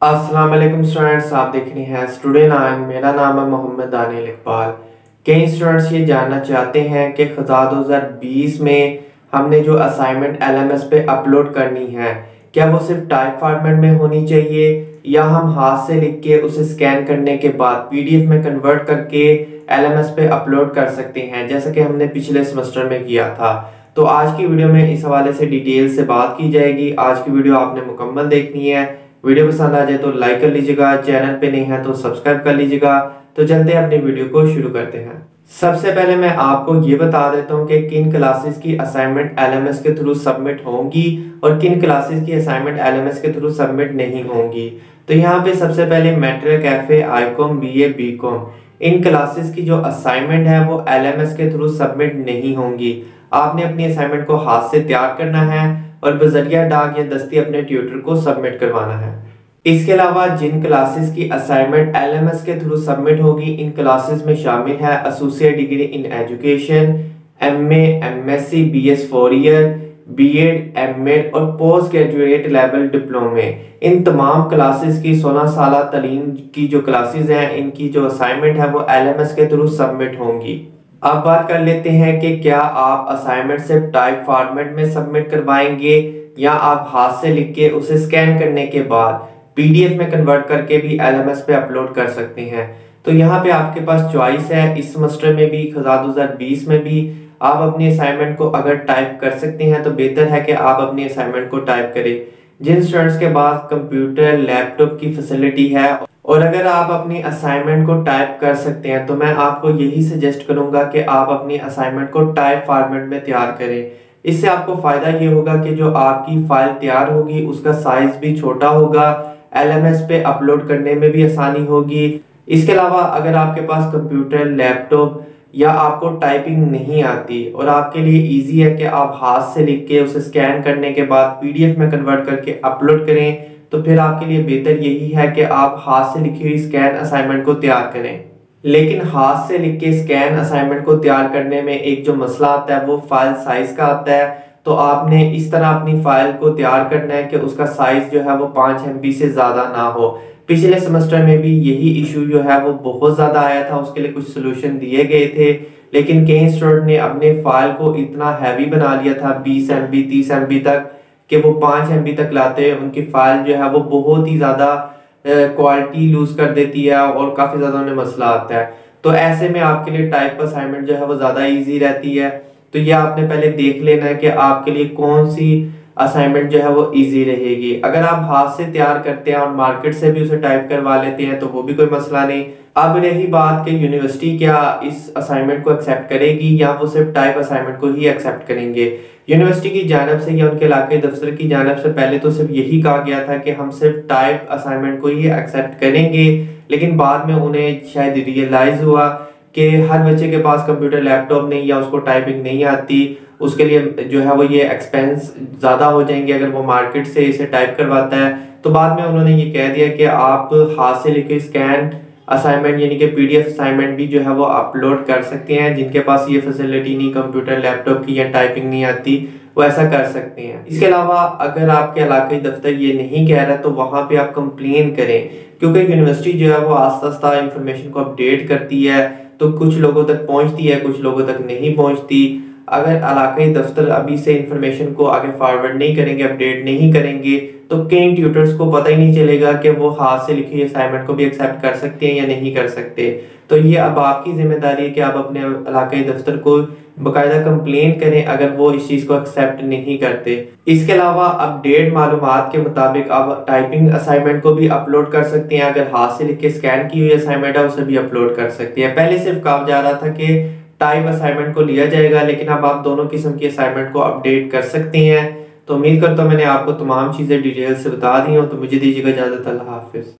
अस्सलाम वालेकुम स्टूडेंट्स, आप देख रहे हैं स्टूडेंट लाइन। मेरा नाम है मोहम्मद दानियल इकबाल। कई स्टूडेंट्स ये जानना चाहते हैं कि ख़ज़ा 2020 में हमने जो असाइनमेंट एलएमएस पे अपलोड करनी है, क्या वो सिर्फ टाइप फॉर्मेट में होनी चाहिए या हम हाथ से लिख के उसे स्कैन करने के बाद पीडीएफ में कन्वर्ट करके एलएमएस पे अपलोड कर सकते हैं, जैसा कि हमने पिछले सेमेस्टर में किया था। तो आज की वीडियो में इस हवाले से डिटेल से बात की जाएगी। आज की वीडियो आपने मुकम्मल देखनी है। वीडियो पसंद आ जाए तो लाइक कर लीजिएगा, चैनल पे नहीं है तो सब्सक्राइब कर लीजिएगा। तो चलते हैं अपनी वीडियो को शुरू करते हैं। सबसे पहले मैं आपको ये बता देता हूँ कि किन क्लासेस की असाइनमेंट एलएमएस के थ्रू सबमिट होंगी और किन क्लासेस की असाइनमेंट एलएमएस के थ्रू सबमिट नहीं होंगी। तो यहाँ पे सबसे पहले matric, FA, ICom, BA, BCom, इन क्लासेस की जो असाइनमेंट है वो एलएमएस के थ्रू सबमिट नहीं होंगी। आपने अपनी असाइनमेंट को हाथ से तैयार करना है और बजरिया डाक या दस्ती अपने ट्यूटर को सबमिट करवाना है। इसके अलावा जिन क्लासेस की असाइनमेंट एलएमएस के थ्रू सबमिट होगी, इन क्लासेस में शामिल है associate degree in education, MA, MSc, BS 4 year, BEd, MEd और पोस्ट ग्रेजुएट लेवल डिप्लोमे। इन तमाम क्लासेस की 16 साल तालीम की जो क्लासेस हैं, इनकी जो असाइनमेंट है वो एलएमएस के थ्रू सबमिट होंगी। अब बात कर लेते हैं कि क्या आप असाइनमेंट सिर्फ टाइप फॉर्मेट में सबमिट करवाएंगे या आप हाथ से लिख के उसे स्कैन करने के बाद पीडीएफ में कन्वर्ट करके भी एलएमएस पे अपलोड कर सकते हैं। तो यहाँ पे आपके पास चॉइस है। इस सेमेस्टर में भी, ख़ज़ा 2020 में भी आप अपनी असाइनमेंट को अगर टाइप कर सकते हैं तो बेहतर है कि आप अपनी असाइनमेंट को टाइप करें। जिन स्टूडेंट्स के पास कंप्यूटर, लैपटॉप की फैसिलिटी है और अगर आप अपनी असाइनमेंट को टाइप कर सकते हैं तो मैं आपको यही सजेस्ट करूंगा कि आप अपनी असाइनमेंट को टाइप फॉर्मेट में तैयार करें। इससे आपको फायदा ये होगा कि जो आपकी फाइल तैयार होगी उसका साइज भी छोटा होगा, एलएमएस पे अपलोड करने में भी आसानी होगी। इसके अलावा अगर आपके पास कंप्यूटर, लैपटॉप या आपको टाइपिंग नहीं आती और आपके लिए इजी है कि आप हाथ से लिख के उसे स्कैन करने के बाद पीडीएफ में कन्वर्ट करके अपलोड करें, तो फिर आपके लिए बेहतर यही है कि आप हाथ से लिखी हुई स्कैन असाइनमेंट को तैयार करें। लेकिन हाथ से लिख के स्कैन असाइनमेंट को तैयार करने में एक जो मसला आता है वो फाइल साइज का आता है। तो आपने इस तरह अपनी फाइल को तैयार करना है कि उसका साइज जो है वो 5 MB से ज्यादा ना हो। पिछले सेमेस्टर में भी यही इशू जो है वो बहुत ज्यादा आया था, उसके लिए कुछ सोल्यूशन दिए गए थे, लेकिन कई स्टूडेंट ने अपने फाइल को इतना हैवी बना लिया था 20 MB 30 MB तक कि वो 5 MB तक लाते हैं। उनकी फाइल जो है वो बहुत ही ज्यादा क्वालिटी लूज कर देती है और काफी ज्यादा उन्हें मसला आता है। तो ऐसे में आपके लिए टाइप असाइनमेंट जो है वो ज्यादा इजी रहती है। तो ये आपने पहले देख लेना है कि आपके लिए कौन सी असाइनमेंट जो है वो इजी रहेगी। अगर आप हाथ से तैयार करते हैं और मार्केट से भी उसे टाइप करवा लेते हैं तो वो भी कोई मसला नहीं। अब रही बात कि यूनिवर्सिटी क्या इस असाइनमेंट को एक्सेप्ट करेगी या वो सिर्फ टाइप असाइनमेंट को ही एक्सेप्ट करेंगे। यूनिवर्सिटी की जानिब से या उनके इलाके दफ्तर की जानिब से पहले तो सिर्फ यही कहा गया था कि हम सिर्फ टाइप असाइनमेंट को ही एक्सेप्ट करेंगे, लेकिन बाद में उन्हें शायद रियलाइज हुआ कि हर बच्चे के पास कंप्यूटर, लैपटॉप नहीं या उसको टाइपिंग नहीं आती, उसके लिए जो है वो ये एक्सपेंस ज़्यादा हो जाएंगे अगर वो मार्केट से इसे टाइप करवाता है। तो बाद में उन्होंने ये कह दिया कि आप हाथ से लिखे स्कैन असाइनमेंट यानी कि पीडीएफ असाइनमेंट भी जो है वो अपलोड कर सकते हैं। जिनके पास ये फैसिलिटी नहीं, कंप्यूटर, लैपटॉप की या टाइपिंग नहीं आती, वो ऐसा कर सकते हैं। इसके अलावा अगर आपके इलाके दफ्तर ये नहीं कह रहा तो वहाँ पे आप कंप्लेन करें, क्योंकि यूनिवर्सिटी जो है वो आस्ता आस्ता इंफॉर्मेशन को अपडेट करती है, तो कुछ लोगों तक पहुँचती है, कुछ लोगों तक नहीं पहुँचती। अगर इलाकाई दफ्तर अभी से इंफॉर्मेशन को आगे फॉरवर्ड नहीं करेंगे, अपडेट नहीं करेंगे, तो कई ट्यूटर्स को पता ही नहीं चलेगा कि वो हाथ से लिखी असाइनमेंट को भी एक्सेप्ट कर सकते हैं या नहीं कर सकते। तो ये अब आपकी जिम्मेदारी है कि आप अपने इलाकाई दफ्तर को बाकायदा कंप्लेन करें अगर वो इस चीज़ को एक्सेप्ट नहीं करते। इसके अलावा अपडेट मालूमात के मुताबिक आप टाइपिंग असाइनमेंट को भी अपलोड कर सकते हैं। अगर हाथ से लिख के स्कैन की हुई असाइनमेंट है उसे भी अपलोड कर सकते हैं। पहले सिर्फ कहा जा रहा था कि टाइप असाइनमेंट को लिया जाएगा, लेकिन अब आप दोनों किस्म की असाइनमेंट को अपडेट कर सकते हैं। तो उम्मीद करता हूँ मैंने आपको तमाम चीज़ें डिटेल से बता दी हो। तो मुझे दीजिएगा इजाज़त। अल्लाह हाफिज़।